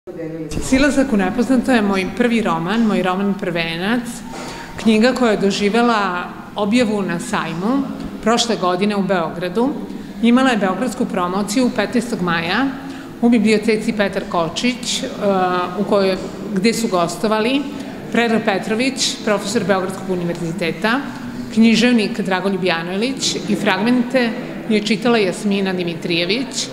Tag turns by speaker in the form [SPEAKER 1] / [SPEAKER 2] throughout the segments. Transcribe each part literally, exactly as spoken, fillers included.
[SPEAKER 1] Silazak u nepoznato je moj prvi roman, moj roman Prvenac, knjiga koja je doživela objavu na sajmu prošle godine u Beogradu. Imala je beogradsku promociju petnaestog maja u biblioteci Petar Kočić, u kojoj, gde su gostovali Predrag Petrović, profesor Beogradskog univerziteta, književnik Dragoljub Janojlić i fragmente je čitala Jasmina Dimitrijević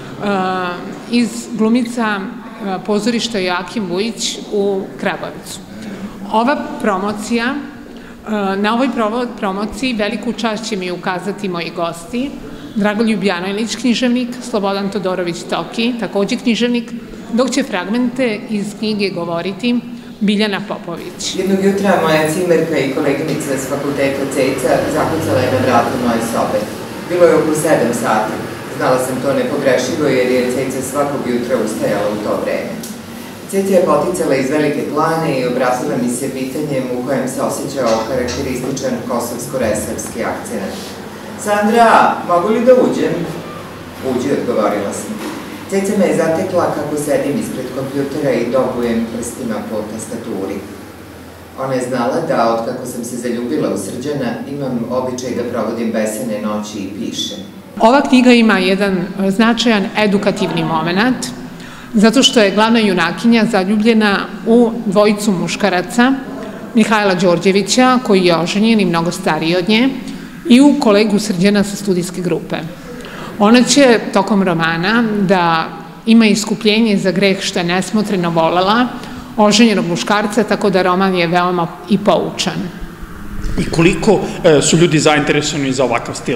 [SPEAKER 1] iz glumica pozorišta Joakim Vujić u Kragujevcu. Ova promocija, na ovoj promociji veliku čast će mi ukazati moji gosti, Dragoljub Janojlić, književnik, Slobodan Todorović Toki, takođe književnik, dok će fragmente iz knjige govoriti Biljana Popović.
[SPEAKER 2] Jednog jutra moja cimerka i koleginica s fakulteta Ceca zakucala je na vrata moje sobe. Bilo je oko sedam sati. Znala sam to nepogrešivo jer je Ceca svakog jutra ustajala u to vreme. Ceca je poticala iz Velike Plane i obratila mi se pitanjem u kojem se osjećao karakterističan kosovsko-resavski akcent. Sandra, mogu li da uđem? Uđi, odgovorila sam. Ceca me je zatekla kako sedim ispred kompjutera i dobujem prstima po tastaturi. Ona je znala da, otkako sam se zaljubila u Srđana, imam običaj da provodim besene noći i pišem.
[SPEAKER 1] Ova knjiga ima jedan značajan edukativni moment, zato što je glavna junakinja zaljubljena u dvojicu muškaraca, Mihajla Đorđevića, koji je oženjen i mnogo stariji od nje, i u kolegu Srđana sa studijske grupe. Ona će tokom romana da ima iskupljenje za greh što je nesmotreno volela oženjenog muškarca, tako da roman je veoma i poučan.
[SPEAKER 3] I koliko su ljudi zainteresovani za ovakav stil?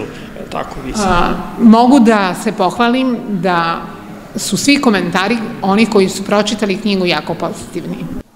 [SPEAKER 1] Mogu da se pohvalim da su svi komentari, oni koji su pročitali knjigu, jako pozitivni.